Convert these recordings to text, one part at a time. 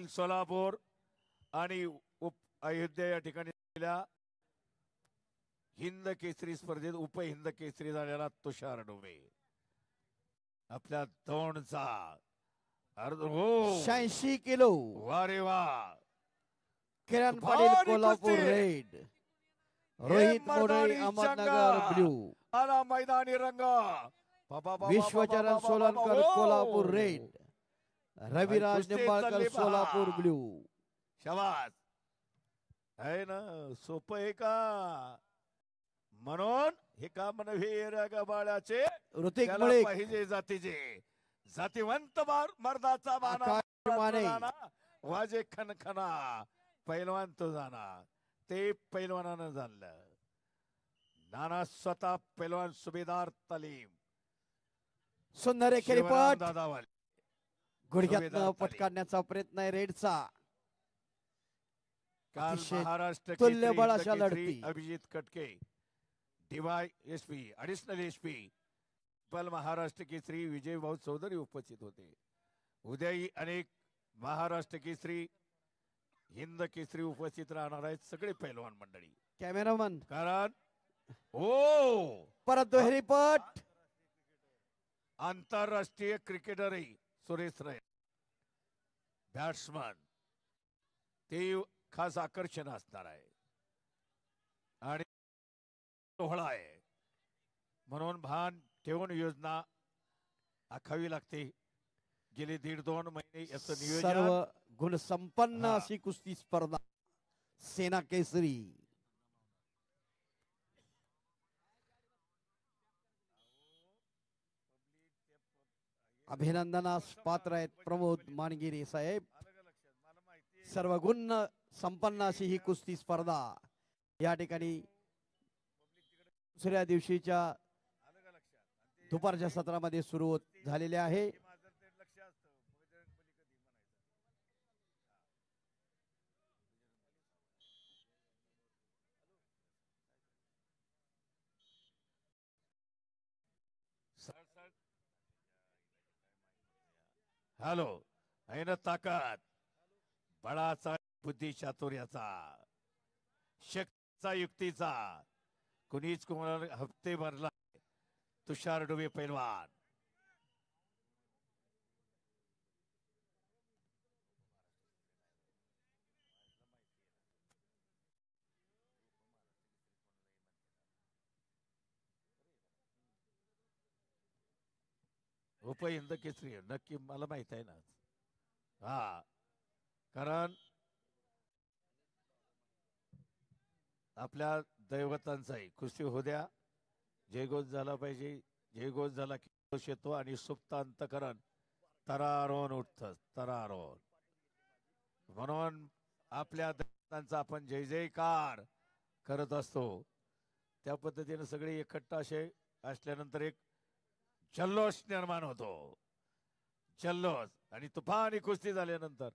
पाटील सोलापूर आणि अयोध्या या ठिकाणी हिंद केसरी स्पर्धेत हिंद केसरी झालेला तुषार डोबे आपल्या दोनचा 86 किलो. वारे वा. Kiran Patil Kolhapur red, Rohit More Ahmednagar blue. आला मैदानी रंग. Vishwacharan Solankar Kolhapur red, Raviraj Nimbalkar Solapur blue. शाबास. आहे ना सोपं आहे का म्हणून हे का म्हणा बाळाचे ऋतिक मुळे पाहिजे जातीचे जातीवंत मर्दाचा बाणा वाजे खनखना पैलवान तो जाना ते पैलवानानं जाणलं. नाना स्वतः पैलवान सुभेदार तालीम. सुंदर खेळपट दादावाले गुडघ्यातनं पट काढण्याचा प्रयत्न आहे रेडचा. काल महाराष्ट्र तुल्यबळ अशा लढती. Abhijit Katke dy SP additional SP पल महाराष्ट्र केसरी विजय भाऊ चौधरी उपस्थित होते. उद्याही अनेक महाराष्ट्र केसरी हिंद केसरी उपस्थित राहणार आहेत सगळे पैलवान मंडळी. कॅमेरामन कारण परत दुहेरी पट. आंतरराष्ट्रीय क्रिकेटरही सुरेश रैना बॅट्समन ते खास आकर्षण असणार आहे आणि सोहळा आहे म्हणून भान ठेवून योजना आखावी लागते. गेले 1.5-2 महिने याचं नियोजन. सर्व गुण संपन्न अशी कुस्ती स्पर्धा सेना केसरी. अभिनंदनास पात्र आहेत प्रमोद मानगिरे साहेब. सर्व गुण संपन्न अशी ही कुस्ती स्पर्धा या ठिकाणी दुसऱ्या दिवशीच्या दुपारच्या सत्रामध्ये सुरू झालेले आहे. हॅलो आहे ना ताकद बळाचा बुद्धी चातुर्याचा शक्तीचा युक्तीचा कुणीच कोणाला हप्ते भरला. तुषार डोबे पैलवान हिंद केसरी नक्की मला माहित आहे ना. हा कारण आपल्या दैवतांचाही कुस्ती हो द्या. जयघोष झाला पाहिजे. जयघोष झाला की दोष येतो आणि सुप्त अंतकरण तरारोन उठत तरारोन. म्हणून आपल्या दैवतांचा आपण जय जयकार करत असतो. त्या पद्धतीने सगळे एकट्टा असे असल्यानंतर एक जल्लोष निर्माण होतो. जल्लोष आणि तुफानी कुस्ती झाल्यानंतर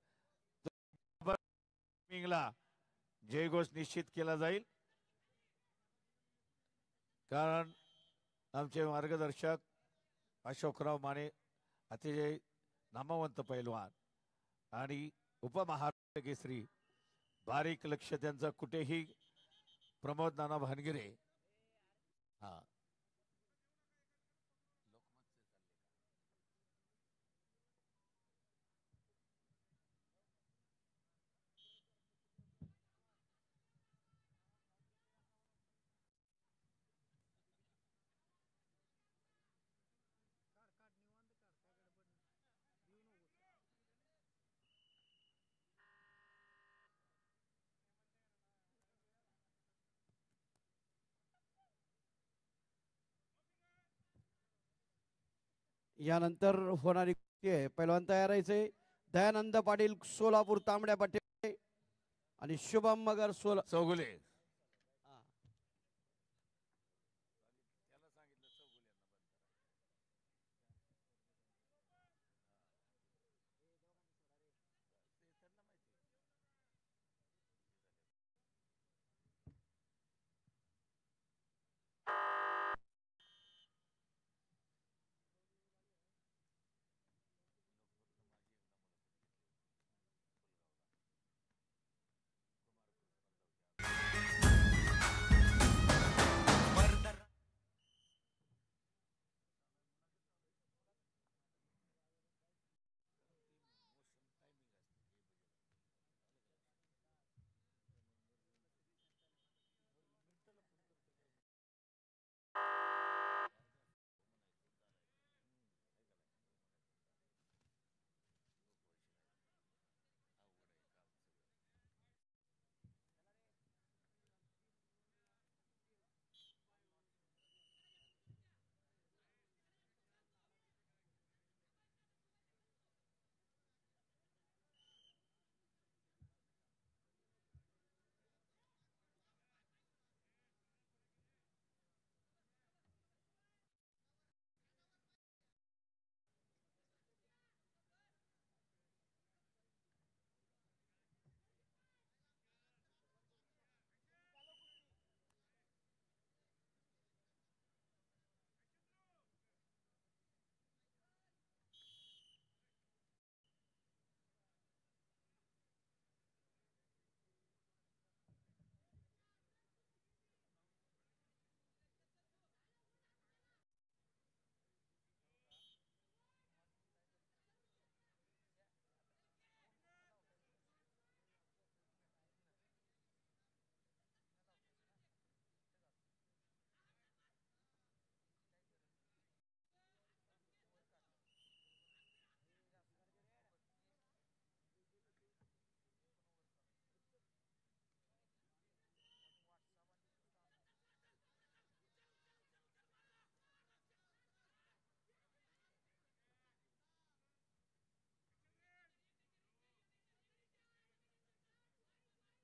जयघोष निश्चित केला जाईल. कारण आमचे मार्गदर्शक अशोकराव माने अतिशय नामवंत पैलवान आणि उपमहाराष्ट्र केसरी बारीक लक्ष त्यांचं कुठेही प्रमोद नाना भानगिरे. हा यानंतर होणारी पैलवान तयार आहे. दयानंद पाटील सोलापूर तांबड्या पट्टे आणि शुभम मगर चौगुले.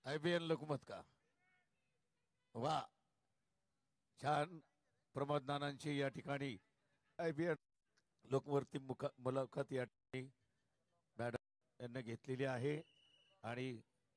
IBN लोकमत का वा छान प्रमोद नानांची या ठिकाणी IBN लोकवर्ती मुलाखत या ठिकाणी मॅडम यांनी घेतलेली आहे आणि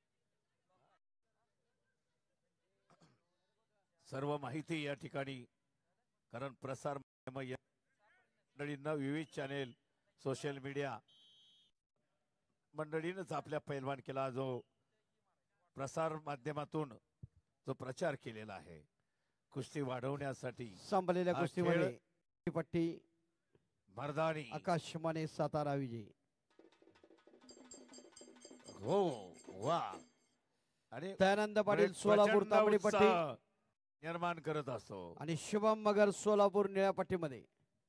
सर्व माहिती या ठिकाणी कारण प्रसार माध्यम या मंडळींना विविध चॅनेल सोशल मीडिया मंडळीनंच आपल्या पैलवान केला जो प्रसार माध्यमातून जो प्रचार केलेला आहे कुस्ती वाढवण्यासाठी संपलेल्या हा कुस्तीमध्ये पट्टी मर्दानी आकाश माने सातारा विजय. हो वा आणि दयानंद पाटील प्रचंड सोलापूर तांबडी पट्टी उत्साह निर्माण करत असतो. आणि शुभम मगर सोलापूर निळ्या पट्टीमध्ये.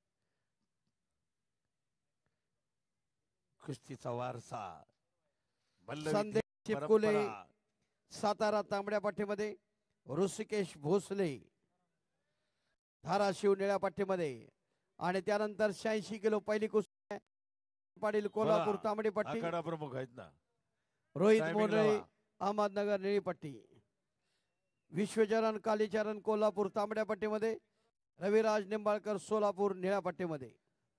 कुस्तीचा वारसा संदेश चिपकुले सातारा तांबड्या पट्टीमध्ये. ऋषिकेश भोसले धाराशिव निळ्या पट्टीमध्ये. आणि त्यानंतर 86 किलो पहिली कुस्ती पाटील कोल्हापूर तांबडी पट्टी. आखाडा प्रमुख आहेत ना रोहित Timing मोरे लावा. अहमदनगर निळी पट्टी. विश्वचरण कालीचरण कोल्हापूर तांबड्या पट्टीमध्ये. रविराज निंबाळकर सोलापूर निळ्या पट्टीमध्ये.